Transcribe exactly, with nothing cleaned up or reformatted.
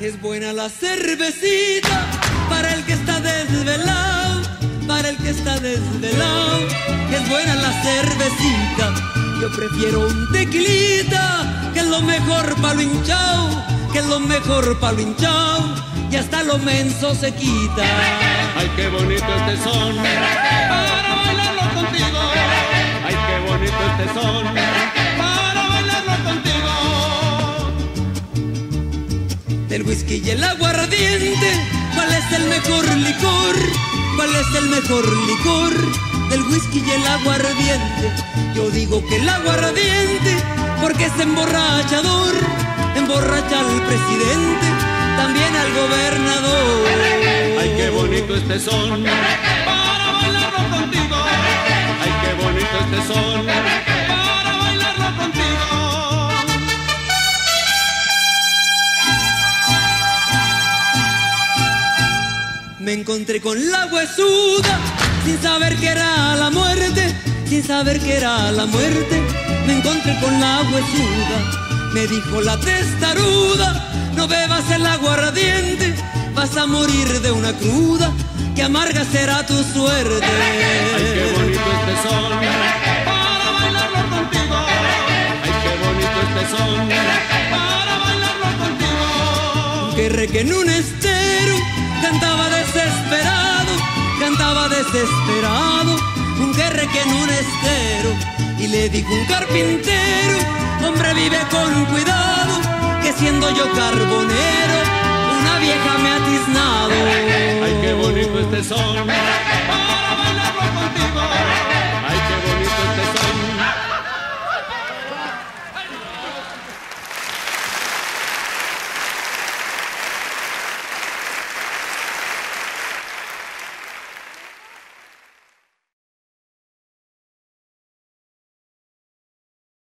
Es buena la cervecita para el que está desvelado, para el que está desvelado. Es buena la cervecita, yo prefiero un tequilita, que es lo mejor pa' lo hinchao, que es lo mejor pa' lo hinchao, y hasta lo menso se quita. Ay, qué bonito este son, para bailarlo contigo. Ay, qué bonito este son, para bailarlo contigo. Del whisky y el aguardiente, ¿cuál es el mejor licor? ¿Cuál es el mejor licor? Del whisky y el aguardiente. Yo digo que el aguardiente, porque es emborrachador, emborracha al presidente, también al gobernador. Ay, qué bonito este son, para bailarlo contigo. Ay, qué bonito este son, para bailarlo contigo. Me encontré con la huesuda, sin saber que era la muerte, sin saber que era la muerte. Me encontré con la huesuda, me dijo la testaruda, no bebas el aguardiente, vas a morir de una cruda, que amarga será tu suerte. Ay, qué bonito este son, para bailarlo contigo. Ay, qué bonito este son, para bailarlo contigo. Que re que en un estero cantaba desesperado, cantaba desesperado, un guerre que en un estero, y le dijo un carpintero, hombre vive con cuidado, que siendo yo carbonero, una vieja me ha tiznado. Ay, qué bonito este son.